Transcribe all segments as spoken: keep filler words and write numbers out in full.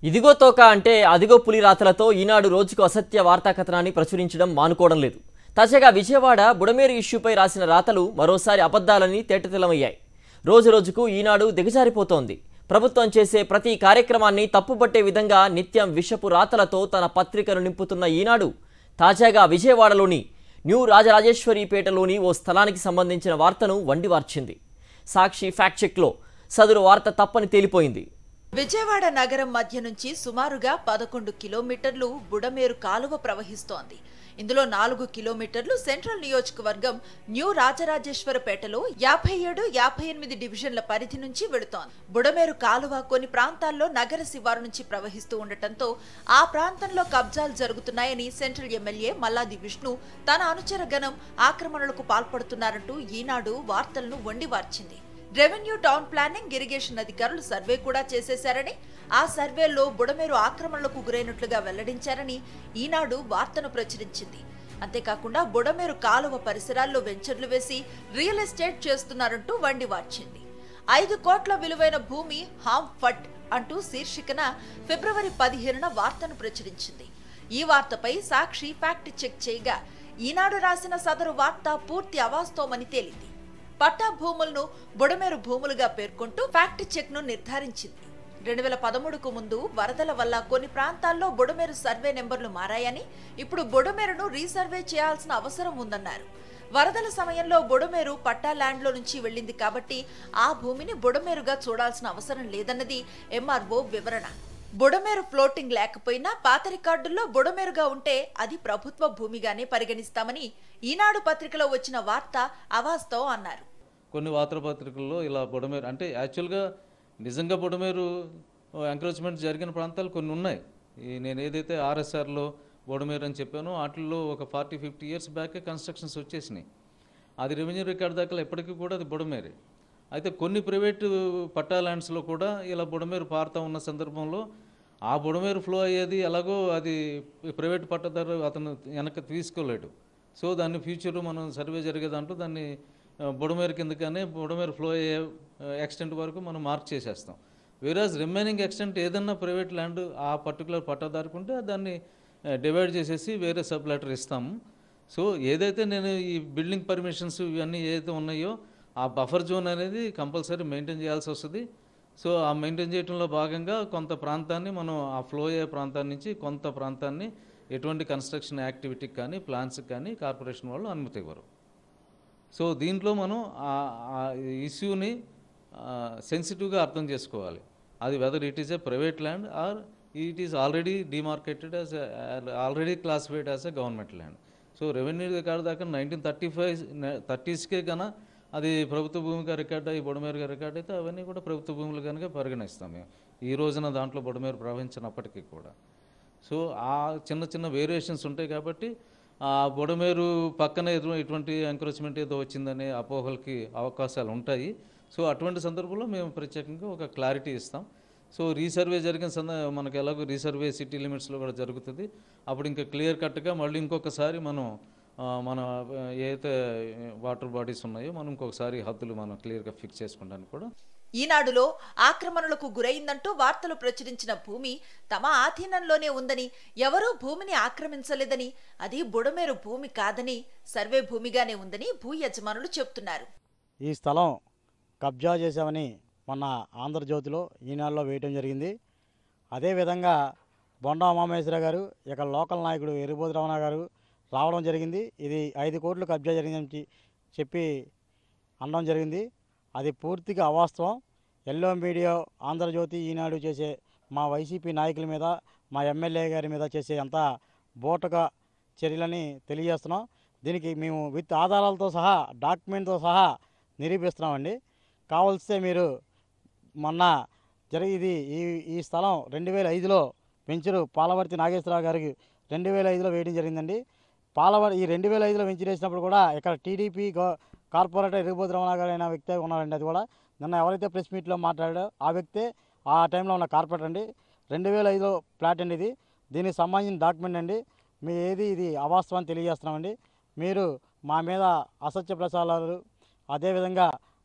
ఇదిగో తోక అంటే అదిగో పులి రాతలతో ఈనాడు రోజుకు అసత్య వార్తా కథనాన్ని ప్రచురించడం మానుకోవడం లేదు. తాజాగా విజయవాడ బుడమేరు ఇష్యూపై రాసిన రాతలు మరోసారి అబద్ధాలని తేటతెల్లమయ్యాయి. రోజు రోజుకు ఈనాడు దిగజారిపోతోంది. ప్రభుత్వం చేసే ప్రతి కార్యక్రమాన్ని తప్పుపట్టే విధంగా నిత్యం విషపు రాతలతో తన పత్రికను నింపుతున్న ఈనాడు తాజాగా విజయవాడలోని న్యూ రాజరాజేశ్వరిపేటలోని ఓ స్థలానికి సంబంధించిన వార్తను వండివార్చింది. సాక్షి ఫ్యాక్ట్ చెక్లో సదరు వార్త తప్పని తేలిపోయింది. విజయవాడ నగరం మధ్య నుంచి సుమారుగా పదకొండు కిలోమీటర్లు బుడమేరు కాలువ ప్రవహిస్తోంది. ఇందులో నాలుగు కిలోమీటర్లు సెంట్రల్ నియోజకవర్గం న్యూ రాజరాజేశ్వరపేటలో యాభై ఏడు యాభై ఎనిమిది డివిజన్ల పరిధి నుంచి వెళుతోంది. బుడమేరు కాలువ కొన్ని ప్రాంతాల్లో నగర శివారు నుంచి ప్రవహిస్తూ ఉండటంతో ఆ ప్రాంతంలో కబ్జాలు జరుగుతున్నాయని సెంట్రల్ ఎమ్మెల్యే మల్లాది విష్ణు తన అనుచర గణం ఆక్రమణలకు పాల్పడుతున్నారంటూ ఈనాడు వార్తలను వండివార్చింది. రెవెన్యూ, టౌన్ ప్లానింగ్, ఇరిగేషన్ అధికారులు సర్వే కూడా చేసేశారని, ఆ సర్వేలో బుడమేరు ఆక్రమణలకు గురైనట్లుగా వెల్లడించారని ఈనాడు వార్తను ప్రచురించింది. అంతేకాకుండా బుడమేరు కాలువ పరిసరాల్లో వెంచర్లు వేసి రియల్ ఎస్టేట్ చేస్తున్నారంటూ వండివార్చింది. ఐదు కోట్ల విలువైన భూమి హామ్ ఫట్ అంటూ శీర్షికన ఫిబ్రవరి పదిహేనున వార్తను ప్రచురించింది. ఈ వార్తపై సాక్షి ఫ్యాక్ట్ చెక్ చేయగా ఈనాడు రాసిన సదరు వార్త పూర్తి అవాస్తవమని తేలింది. పట్టా భూములను బుడమేరు భూములుగా పేర్కొంటూ ఫ్యాక్ట్ చెక్ ను నిర్ధారించింది. రెండు వేల పదమూడుకు ముందు వరదల వల్ల కొన్ని ప్రాంతాల్లో బుడమేరు సర్వే నెంబర్లు మారాయని, ఇప్పుడు బుడమేరును రీసర్వే చేయాల్సిన అవసరం ఉందన్నారు. వరదల సమయంలో బుడమేరు పట్టా ల్యాండ్ లో నుంచి వెళ్లింది కాబట్టి ఆ భూమిని బుడమేరుగా చూడాల్సిన అవసరం లేదన్నది ఎంఆర్ఓ వివరణ. బుడమేరు ఫ్లోటింగ్ లేకపోయినా పాత రికార్డుల్లో బుడమేరుగా ఉంటే అది ప్రభుత్వ భూమిగానే పరిగణిస్తామని ఈనాడు పత్రికలో వచ్చిన వార్త అవాస్తవం అన్నారు. కొన్ని వార్తాపత్రికల్లో ఇలా బుడమేరు అంటే యాక్చువల్గా నిజంగా బుడమేరు ఎంక్రోచ్మెంట్ జరిగిన ప్రాంతాలు కొన్ని ఉన్నాయి. ఈ నేను ఏదైతే ఆర్ఎస్ఆర్లో బుడమేరు అని చెప్పానో వాటిల్లో ఒక ఫార్టీ ఫిఫ్టీ ఇయర్స్ బ్యాకే కన్స్ట్రక్షన్స్ వచ్చేసినాయి. అది రెవెన్యూ రికార్డు దాకా ఎప్పటికీ కూడా అది బుడమేరే. అయితే కొన్ని ప్రైవేటు పట్టా ల్యాండ్స్లో కూడా ఇలా బుడమేరు పారుతూ ఉన్న సందర్భంలో ఆ బుడమేరు ఫ్లో అయ్యేది ఎలాగో అది ప్రైవేట్ పట్టదారు అతను వెనక్కి తీసుకోలేడు. సో దాన్ని ఫ్యూచర్ మనం సర్వే జరిగేదంటూ దాన్ని బుడమేరు కిందకనే బుడమేరు ఫ్లో అయ్యే ఎక్స్టెంట్ వరకు మనం మార్క్ చేసేస్తాం. వేరాజ్ రిమైనింగ్ ఎక్స్టెంట్ ఏదన్నా ప్రైవేట్ ల్యాండ్ ఆ పర్టికులర్ పట్టాదారుకు ఉంటే దాన్ని డివైడ్ చేసేసి వేరే సబ్ లెటర్ ఇస్తాము. సో ఏదైతే నేను ఈ బిల్డింగ్ పర్మిషన్స్ ఇవన్నీ ఏదైతే ఉన్నాయో ఆ బఫర్ జోన్ అనేది కంపల్సరీ మెయింటైన్ చేయాల్సి వస్తుంది. సో ఆ మెయింటైన్ చేయడంలో భాగంగా కొంత ప్రాంతాన్ని మనం ఆ ఫ్లో అయ్యే ప్రాంతాన్ని నుంచి కొంత ప్రాంతాన్ని ఎటువంటి కన్స్ట్రక్షన్ యాక్టివిటీకి కానీ ప్లాన్స్కి కానీ కార్పొరేషన్ వాళ్ళు అనుమతి ఇవ్వరు. సో దీంట్లో మనం ఆ ఇష్యూని సెన్సిటివ్గా అర్థం చేసుకోవాలి. అది whether it is a private land or it is already demarcated as already classified as a government land. So revenue record దాకా నైన్టీన్ థర్టీ ఫైవ్ థర్టీస్కే కన్నా అది ప్రభుత్వ భూమిగా రికార్డు అయ్యి బుడమేరుగా రికార్డు అయితే అవన్నీ కూడా ప్రభుత్వ భూములు కనుక పరిగణిస్తాం మేము ఈ రోజున దాంట్లో బుడమేరు ప్రవహించినప్పటికీ కూడా. సో ఆ చిన్న చిన్న వేరియేషన్స్ ఉంటాయి కాబట్టి ఆ బుడమేరు పక్కన ఇటువంటి ఎంక్రోచ్మెంట్ ఏదో వచ్చిందనే అపోహలకి అవకాశాలు ఉంటాయి. సో అటువంటి సందర్భంలో మేము ప్రత్యేకంగా ఒక క్లారిటీ ఇస్తాం. సో రీసర్వే జరిగిన సంద మనకు ఎలాగో రీసర్వే సిటీ లిమిట్స్లో కూడా జరుగుతుంది. అప్పుడు ఇంకా క్లియర్ కట్గా మళ్ళీ ఇంకొకసారి మనం మన ఏదైతే వాటర్ బాడీస్ ఉన్నాయో మనం ఇంకొకసారి హద్దులు మనం క్లియర్గా ఫిక్స్ చేసుకోవడానికి కూడా. ఈనాడులో ఆక్రమణలకు గురైందంటూ వార్తలు ప్రచురించిన భూమి తమ ఆధీనంలోనే ఉందని, ఎవరూ భూమిని ఆక్రమించలేదని, అది బుడమేరు భూమి కాదని, సర్వే భూమిగానే ఉందని భూ యజమానులు చెబుతున్నారు. ఈ స్థలం కబ్జా చేశామని మొన్న ఆంధ్రజ్యోతిలో ఈనాడులో వేయటం జరిగింది. అదేవిధంగా బొండా ఉమామహేశ్వర గారు ఇక్కడ లోకల్ నాయకుడు ఎరుబోధ రమణ గారు రావడం జరిగింది. ఇది ఐదు కోట్లు కబ్జా జరిగిందని చెప్పి అనడం జరిగింది. అది పూర్తిగా అవాస్తవం. ఎల్లో మీడియా, ఆంధ్రజ్యోతి, ఈనాడు చేసే మా వైసీపీ నాయకుల మీద, మా ఎమ్మెల్యే గారి మీద చేసే అంత బోటగా చర్యలని తెలియజేస్తున్నాం. దీనికి మేము విత్ ఆధారాలతో సహా డాక్యుమెంట్తో సహా నిరూపిస్తున్నామండి. కావలిస్తే మీరు మొన్న జరిగేది ఈ ఈ స్థలం రెండు వేల ఐదులో వెంచరు పాలవర్తి నాగేశ్వరరావు గారికి రెండు వేల ఐదులో వేయడం జరిగిందండి. పాలవర్ ఈ రెండు వేల ఐదులో వెంచర్ వేసినప్పుడు కూడా ఇక్కడ టీడీపీ కార్పొరేటర్ ఎరుబోధ రమణ గారు అయిన వ్యక్తే ఉన్నారండి. అది కూడా నిన్న ఎవరైతే ప్రెస్ మీట్లో మాట్లాడారో ఆ వ్యక్తే ఆ టైంలో ఉన్న కార్పొరేటర్ అండి. రెండు వేల ఐదులో ప్లాట్ అండి ఇది. దీనికి సంబంధించిన డాక్యుమెంట్ అండి. మీ ఏది ఇది అవాస్తవాన్ని తెలియజేస్తున్నామండి. మీరు మా మీద అసత్య ప్రచారాలు, అదేవిధంగా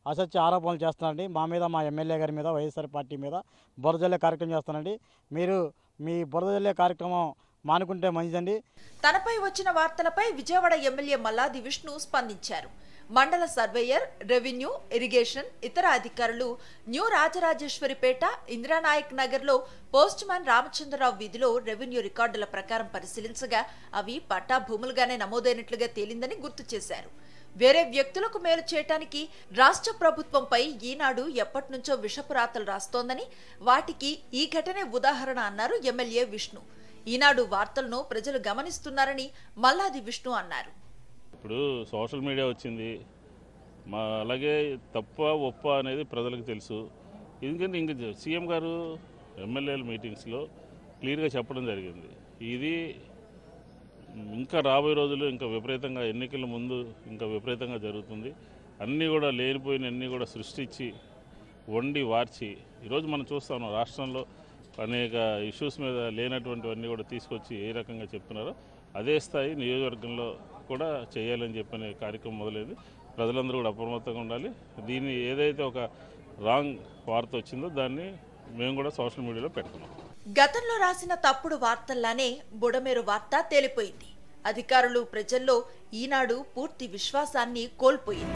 అసత్య ఆరోపణలు చేస్తున్నారండి. మా మీద, మా ఎమ్మెల్యే గారి మీద, వైఎస్ఆర్ పార్టీ మీద బురదజల్లే కార్యక్రమం చేస్తున్నారండి. మీరు మీ బురదజల్లే కార్యక్రమం మానుకుంటే మంచిదండి. తనపై వచ్చిన వార్తలపై విజయవాడ ఎమ్మెల్యే మల్లాది విష్ణు స్పందించారు. మండల సర్వేయర్, రెవెన్యూ, ఇరిగేషన్, ఇతర అధికారులు న్యూ రాజరాజేశ్వరిపేట, ఇందిరానాయక్ నగర్లో పోస్ట్ మ్యాన్ రామచంద్రరావు వీధిలో రెవెన్యూ రికార్డుల ప్రకారం పరిశీలించగా అవి పట్టా భూములుగానే నమోదైనట్లుగా తేలిందని గుర్తు చేశారు. వేరే వ్యక్తులకు మేలు చేయటానికి రాష్ట్ర ప్రభుత్వంపై ఈనాడు ఎప్పటినుంచో విషపు రాతలు రాస్తోందని, వాటికి ఈ ఘటనే ఉదాహరణ అన్నారు ఎమ్మెల్యే విష్ణు. ఈనాడు వార్తలను ప్రజలు గమనిస్తున్నారని మల్లాది విష్ణు అన్నారు. ఇప్పుడు సోషల్ మీడియా వచ్చింది, మా అలాగే తప్ప ఒప్ప అనేది ప్రజలకు తెలుసు. ఎందుకంటే ఇంక సీఎం గారు ఎమ్మెల్యేల మీటింగ్స్లో క్లియర్గా చెప్పడం జరిగింది. ఇది ఇంకా రాబోయే రోజుల్లో ఇంకా విపరీతంగా, ఎన్నికల ముందు ఇంకా విపరీతంగా జరుగుతుంది. అన్నీ కూడా లేనిపోయిన అన్నీ కూడా సృష్టించి వండి వార్చి ఈరోజు మనం చూస్తాం రాష్ట్రంలో అనేక ఇష్యూస్ మీద లేనటువంటివన్నీ కూడా తీసుకొచ్చి ఏ రకంగా చెప్తున్నారో అదే స్థాయి నియోజకవర్గంలో కూడా చేయాలని చెప్పనే కార్యక్రమం మొదలైంది. ప్రజలందరూ కూడా అప్రమత్తంగా ఉండాలి. దీన్ని ఏదైతే ఒక రాంగ్ వార్త వచ్చిందో దాన్ని మేము కూడా సోషల్ మీడియాలో పెడుతున్నాం. గతంలో రాసిన తప్పుడు వార్తల్లానే బుడమేరు వార్త తేలిపోయింది. అధికారులు, ప్రజల్లో ఈనాడు పూర్తి విశ్వాసాన్ని కోల్పోయింది.